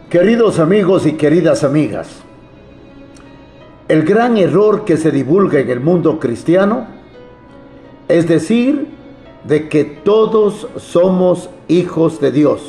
Queridos amigos y queridas amigas, el gran error que se divulga en el mundo cristiano es decir de que todos somos hijos de Dios.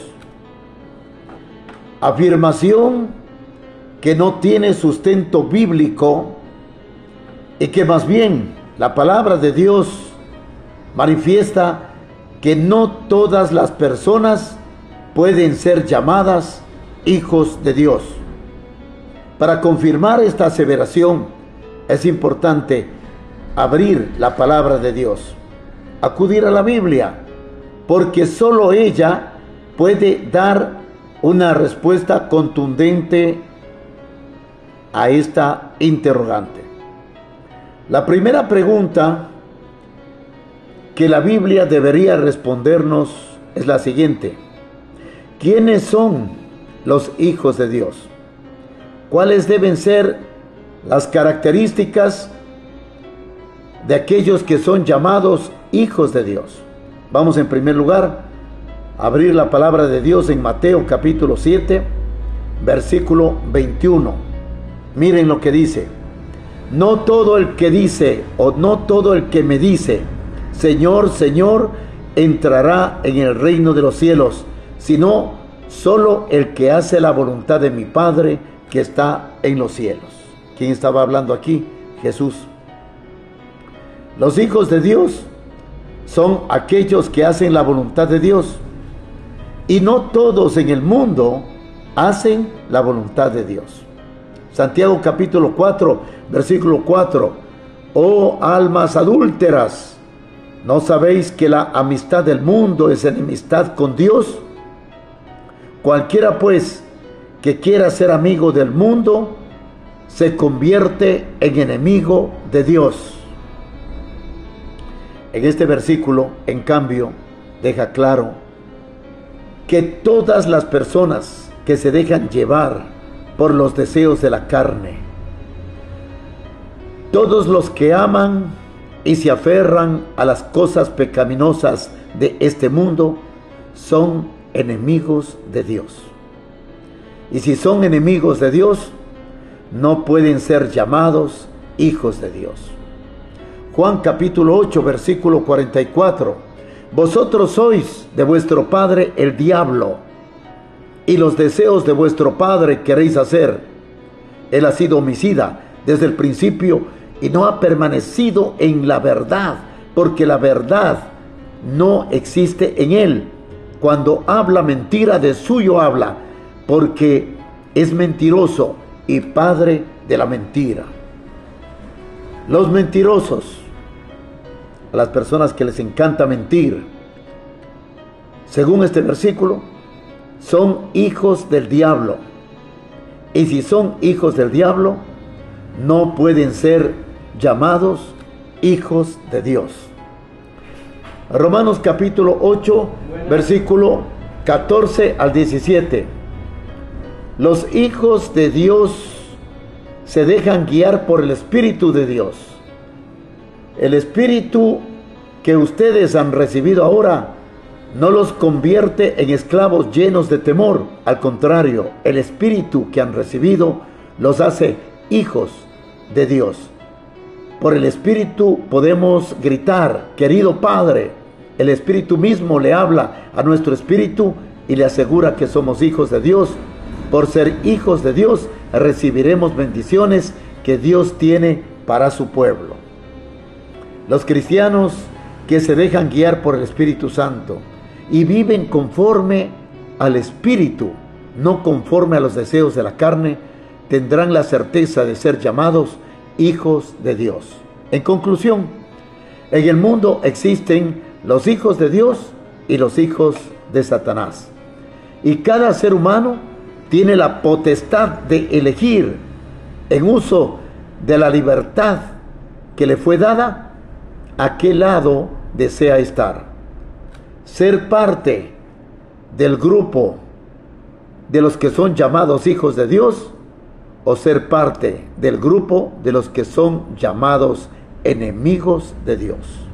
Afirmación que no tiene sustento bíblico y que más bien la palabra de Dios manifiesta que no todas las personas pueden ser llamadas hijos de Dios. Para confirmar esta aseveración es importante abrir la palabra de Dios, acudir a la Biblia, porque solo ella puede dar una respuesta contundente a esta interrogante. La primera pregunta que la Biblia debería respondernos es la siguiente: ¿quiénes son los hijos de Dios? ¿Cuáles deben ser las características de aquellos que son llamados hijos de Dios? Vamos en primer lugar a abrir la palabra de Dios en Mateo capítulo 7, versículo 21. Miren lo que dice: no todo el que dice, o no todo el que me dice, Señor, Señor, entrará en el reino de los cielos, sino solo el que hace la voluntad de mi Padre que está en los cielos. ¿Quién estaba hablando aquí? Jesús. Los hijos de Dios son aquellos que hacen la voluntad de Dios. Y no todos en el mundo hacen la voluntad de Dios. Santiago capítulo 4, versículo 4. Oh almas adúlteras, ¿no sabéis que la amistad del mundo es enemistad con Dios? Cualquiera pues que quiera ser amigo del mundo se convierte en enemigo de Dios. En este versículo, en cambio, deja claro que todas las personas que se dejan llevar por los deseos de la carne, todos los que aman y se aferran a las cosas pecaminosas de este mundo, son enemigos de Dios. Y si son enemigos de Dios, no pueden ser llamados hijos de Dios. Juan capítulo 8, versículo 44. Vosotros sois de vuestro padre el diablo, y los deseos de vuestro padre queréis hacer. Él ha sido homicida desde el principio y no ha permanecido en la verdad, porque la verdad no existe en él. Cuando habla mentira, de suyo habla, porque es mentiroso y padre de la mentira. Los mentirosos, a las personas que les encanta mentir, según este versículo, son hijos del diablo. Y si son hijos del diablo, no pueden ser llamados hijos de Dios. Romanos capítulo 8, versículo 14 al 17. Los hijos de Dios se dejan guiar por el Espíritu de Dios. El Espíritu que ustedes han recibido ahora no los convierte en esclavos llenos de temor. Al contrario, el Espíritu que han recibido los hace hijos de Dios. Por el Espíritu podemos gritar: querido Padre. El Espíritu mismo le habla a nuestro espíritu y le asegura que somos hijos de Dios. Por ser hijos de Dios, recibiremos bendiciones que Dios tiene para su pueblo. Los cristianos que se dejan guiar por el Espíritu Santo y viven conforme al Espíritu, no conforme a los deseos de la carne, tendrán la certeza de ser llamados hijos de Dios. En conclusión, en el mundo existen los hijos de Dios y los hijos de Satanás. Y cada ser humano tiene la potestad de elegir, en uso de la libertad que le fue dada, a qué lado desea estar. Ser parte del grupo de los que son llamados hijos de Dios, o ser parte del grupo de los que son llamados enemigos de Dios.